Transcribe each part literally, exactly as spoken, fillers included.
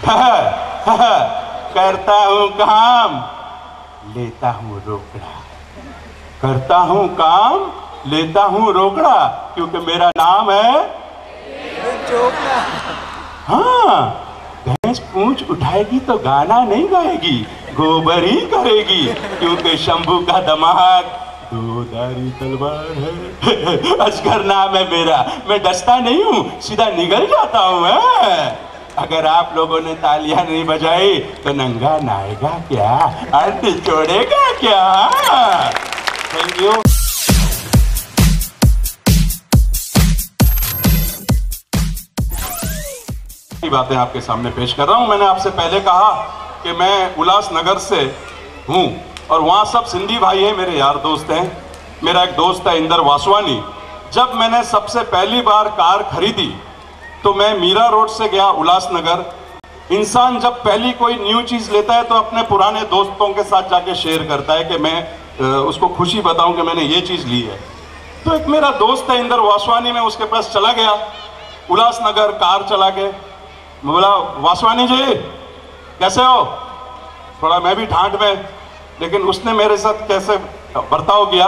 करता हूँ काम, लेता हूँ रोकड़ा। करता हूँ काम, लेता हूँ रोकड़ा, क्योंकि मेरा नाम है चोपड़ा। हाँ, भैंस पूंछ उठाएगी तो गाना नहीं गाएगी, गोबर ही करेगी, क्योंकि शंभू का दमाग दोधारी तलवार है। असगर नाम है मेरा, मैं डसता नहीं हूँ, सीधा निगल जाता हूँ। अगर आप लोगों ने तालियां नहीं बजाई तो नंगा नाएगा क्या, अर्थ छोड़ेगा क्या? Thank you. बातें आपके सामने पेश कर रहा हूं। मैंने आपसे पहले कहा कि मैं उल्लासनगर से हूं और वहां सब सिंधी भाई हैं, मेरे यार दोस्त हैं। मेरा एक दोस्त है इंदर वासवानी। जब मैंने सबसे पहली बार कार खरीदी तो मैं मीरा रोड से गया उल्लासनगर। इंसान जब पहली कोई न्यू चीज लेता है तो अपने पुराने दोस्तों के साथ जाके शेयर करता है कि मैं उसको खुशी बताऊं कि मैंने ये चीज ली है। तो एक मेरा दोस्त है इंदर वासवानी, में उसके पास चला गया उल्लासनगर, कार चला के। मैं बोला, वासवानी जी कैसे हो? थोड़ा मैं भी ठाठ में, लेकिन उसने मेरे साथ कैसे बर्ताव किया,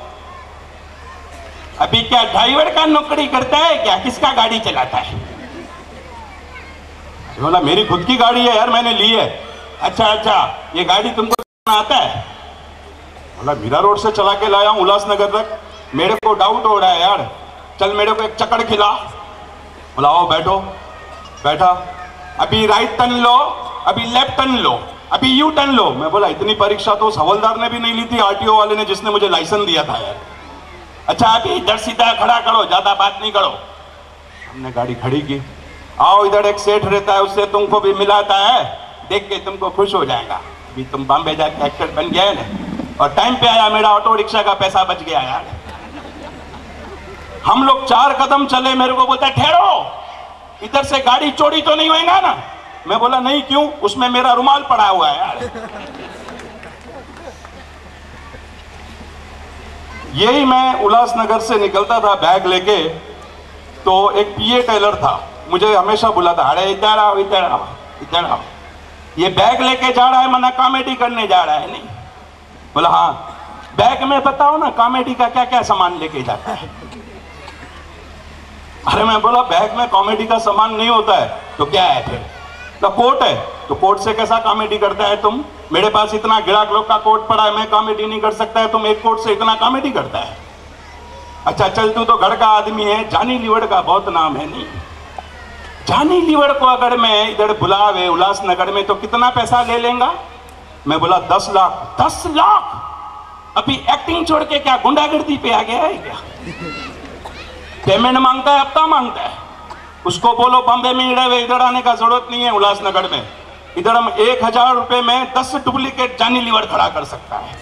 अभी क्या ड्राइवर का नौकरी करता है क्या, किसका गाड़ी चलाता है? बोला, मेरी खुद की गाड़ी है यार, मैंने ली है। अच्छा अच्छा, ये गाड़ी तुमको आता है? बोला, मीरा रोड से चला के लाया हूं उल्लासनगर तक, मेरे को डाउट हो रहा है यार, चल मेरे को एक चक्कर खिला। बोला, आओ बैठो। बैठा, अभी राइट टर्न लो, अभी लेफ्ट टर्न लो, अभी यू टर्न लो। मैं बोला, इतनी परीक्षा तो उस हवलदार ने भी नहीं ली थी, आरटीओ वाले ने, जिसने मुझे लाइसेंस दिया था यार। अच्छा, अभी इधर सीधा खड़ा करो, ज्यादा बात नहीं करो। हमने गाड़ी खड़ी की। आओ, इधर एक सेठ रहता है, उससे तुमको भी मिलाता है, देख के तुमको खुश हो जाएगा। अभी तुम बॉम्बे जाके एक्टर बन गया है ना, और टाइम पे आया, मेरा ऑटो रिक्शा का पैसा बच गया यार। हम लोग चार कदम चले, मेरे को बोलता है ठहरो, इधर से गाड़ी चोरी तो नहीं होएगा ना? मैं बोला, नहीं, क्यों? उसमें मेरा रुमाल पड़ा हुआ है यार। यही मैं उल्लासनगर से निकलता था बैग लेके, तो एक पीए टेलर था, मुझे हमेशा बुलाता, अरे इधर आओ, इधर आओ, इधर आओ, ये बैग लेके जा रहा है, मना कॉमेडी करने जा रहा है। नहीं, बोला, हाँ, बैग में बताओ ना कॉमेडी का क्या क्या सामान लेके जाता है। अरे मैं बोला, बैग में कॉमेडी का सामान नहीं होता है, तो क्या है फिर? तो कोट है, तो कोट से कैसा कॉमेडी करता है तुम? मेरे पास इतना गिराक लोग का कोट पड़ा है, मैं कॉमेडी नहीं कर सकता है, तुम एक कोट से इतना कॉमेडी करता है? अच्छा चल, तू तो घर का आदमी है, जानी लीवड़ का बहुत नाम है। नहीं, जानी लीवड़ को अगर मैं इधर बुलावे उल्लासनगर में तो कितना पैसा ले लेगा? मैं बोला, दस लाख। दस लाख? अभी एक्टिंग छोड़ के क्या गुंडागर्दी पे आ गया है क्या? पेमेंट मांगता है, हफ्ता मांगता है। उसको बोलो बॉम्बे में रहे, इधर आने का जरूरत नहीं है उल्लासनगर में। इधर हम एक हजार रुपए में दस डुप्लीकेट जानी लीवर खड़ा कर सकता है।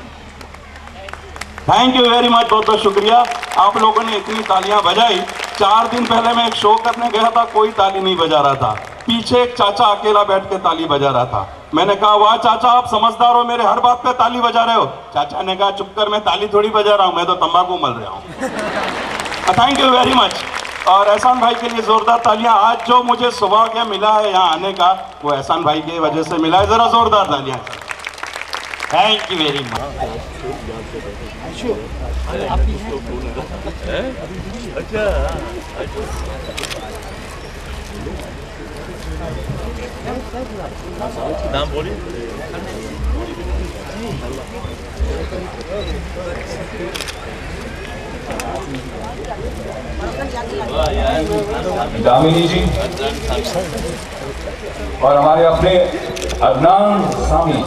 थैंक यू वेरी मच, बहुत बहुत शुक्रिया। आप लोगों ने इतनी तालियां बजाई। चार दिन पहले मैं एक शो करने गया था, कोई ताली नहीं बजा रहा था। पीछे एक चाचा अकेला बैठ के ताली बजा रहा था। मैंने कहा, वाह चाचा, आप समझदार हो, मेरे हर बात पे ताली बजा रहे हो। चाचा ने कहा, चुप कर, मैं ताली थोड़ी बजा रहा हूं, मैं तो तंबाकू मल रहा हूं। Thank you very much. और एहसान भाई के लिए जोरदार तालियां। आज जो मुझे सौभाग्य मिला है यहाँ आने का, वो एहसान भाई की वजह से मिला है। जरा जोरदार तालियां। Thank you very much. नाम बोलिए। दामिनी जी और हमारे अपने Adnan Sami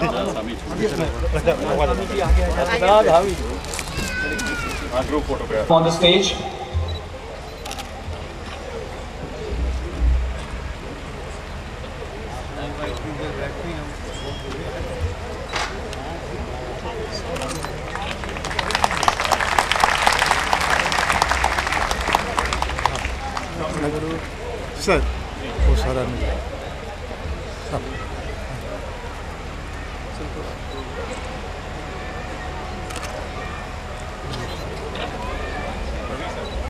on the stage. Sir वो सारा नहीं